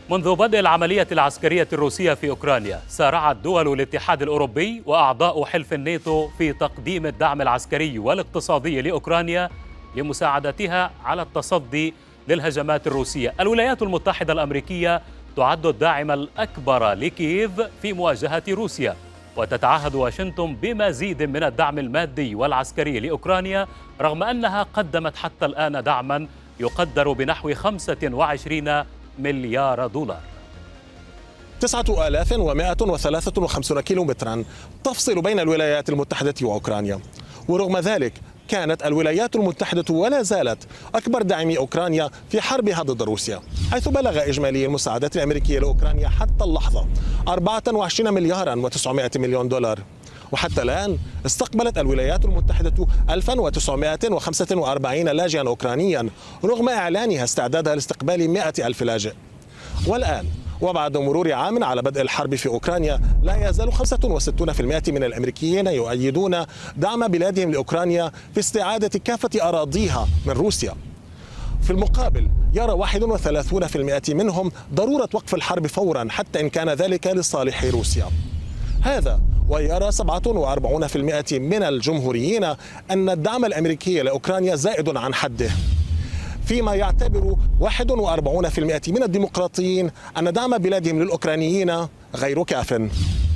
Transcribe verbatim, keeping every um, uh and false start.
منذ بدء العملية العسكرية الروسية في أوكرانيا، سارعت دول الاتحاد الأوروبي وأعضاء حلف الناتو في تقديم الدعم العسكري والاقتصادي لأوكرانيا لمساعدتها على التصدي للهجمات الروسية. الولايات المتحدة الأمريكية تعد الداعم الأكبر لكييف في مواجهة روسيا، وتتعهد واشنطن بمزيد من الدعم المادي والعسكري لأوكرانيا، رغم أنها قدمت حتى الآن دعما يقدر بنحو خمسة وعشرين مليار دولار. تسعة آلاف ومائة وثلاثة وخمسين كيلومترا تفصل بين الولايات المتحدة وأوكرانيا، ورغم ذلك كانت الولايات المتحدة ولا زالت أكبر داعمي أوكرانيا في حربها ضد روسيا، حيث بلغ إجمالي المساعدات الأمريكية لأوكرانيا حتى اللحظة أربعة وعشرين مليارا وتسعمائة مليون دولار. وحتى الآن استقبلت الولايات المتحدة ألف وتسعمائة وخمسة وأربعين لاجئا أوكرانيا، رغم إعلانها استعدادها لاستقبال مائة ألف لاجئ. والآن وبعد مرور عام على بدء الحرب في أوكرانيا، لا يزال خمسة وستين بالمئة من الأمريكيين يؤيدون دعم بلادهم لأوكرانيا في استعادة كافة أراضيها من روسيا. في المقابل يرى واحد وثلاثين بالمئة منهم ضرورة وقف الحرب فورا، حتى إن كان ذلك لصالح روسيا. هذا ويرى سبعة وأربعين بالمئة من الجمهوريين أن الدعم الأمريكي لأوكرانيا زائد عن حده، فيما يعتبر واحد وأربعين بالمئة من الديمقراطيين أن دعم بلادهم للأوكرانيين غير كاف.